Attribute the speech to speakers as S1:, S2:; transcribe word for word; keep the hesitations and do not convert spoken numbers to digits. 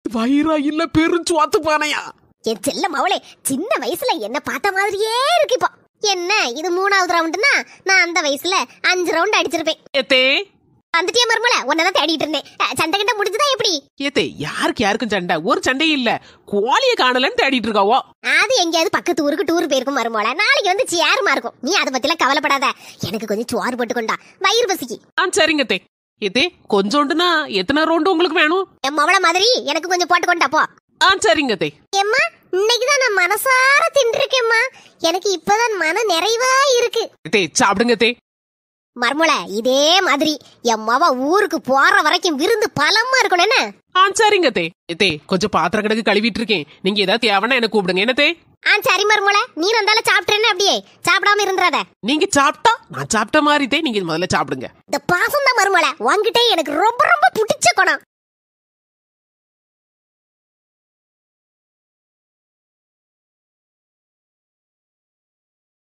S1: வயிறா இல்ல பெருஞ்சுவாத்து பானையா?
S2: என் செல்ல மவளே, சின்ன வயசுல என்ன பார்த்த மாதிரியே இருக்கு. இப்போ என்ன இது மூணாவது ரவுண்டுனா, நான் அந்த வயசுல அஞ்சு ரவுண்ட் அடிச்சிருப்பேன்.
S1: ஏத்தே
S2: வந்துட்டே மருமல, உன்னதான் தேடிட்டு இருந்தேன். சண்டை கிட்ட முடிஞ்சுதா எப்படி?
S1: ஏத்தே யாருக்கு யாருக்கும் சண்டை? ஒரு சண்டையும் இல்ல, கோழிய காணலன்னு தேடிட்டு இருக்காவோ.
S2: அது எங்கேயாவது பக்கத்து ஊருக்கு டூர் போயிருக்கும் மருமல. நாளைக்கு வந்து சேருமா இருக்கும். நீ அதை பத்தி எல்லாம் கவலைப்படாத. எனக்கு கொஞ்சம் சோறு போட்டு கொண்டா, வயிறு பசிக்கு.
S1: ஆ சரிங்க தே. ஏத்தே கொஞ்சோண்டுனா எத்தனை ரவுண்டு உங்களுக்கு வேணும்?
S2: என் மவள மாதிரி எனக்கு கொஞ்சம் போட்டு கொண்டா போ.
S1: ஆ சரிங்க தே.
S2: ஏம்மா, இன்னைக்குதான் நான் மனசார தின்றுருக்கேம்மா. எனக்கு இப்பதான் மன நிறைவா இருக்கு.
S1: தே சாப்பிடுங்க தே.
S2: மர்மல, இதே மாதிரி என் மவ ஊருக்கு போற வரைக்கும் விருந்து பலமா இருக்கணும். என்ன?
S1: ஆ சரிங்க தே. தே கொஞ்சம் பாத்திர கிடக்கு கழுவிட்டு இருக்கேன். நீங்க ஏதாவது தேவைன்னா எனக்கு கூப்பிடுங்க. என்ன தே?
S2: ஆ சரி மர்மல, நீ வந்தால சாப்பிட்டுறேன்னு அப்படியே சாப்பிடாம இருந்துறாத.
S1: நீங்க சாப்பிட்டா நான் சாப்பிட்ட மாதிரி தே. நீங்க முதல்ல சாப்பிடுங்க.
S2: இந்த பாசம் தான் மர்மல, உன்கிட்ட எனக்கு ரொம்ப ரொம்ப பிடிச்ச குணம்.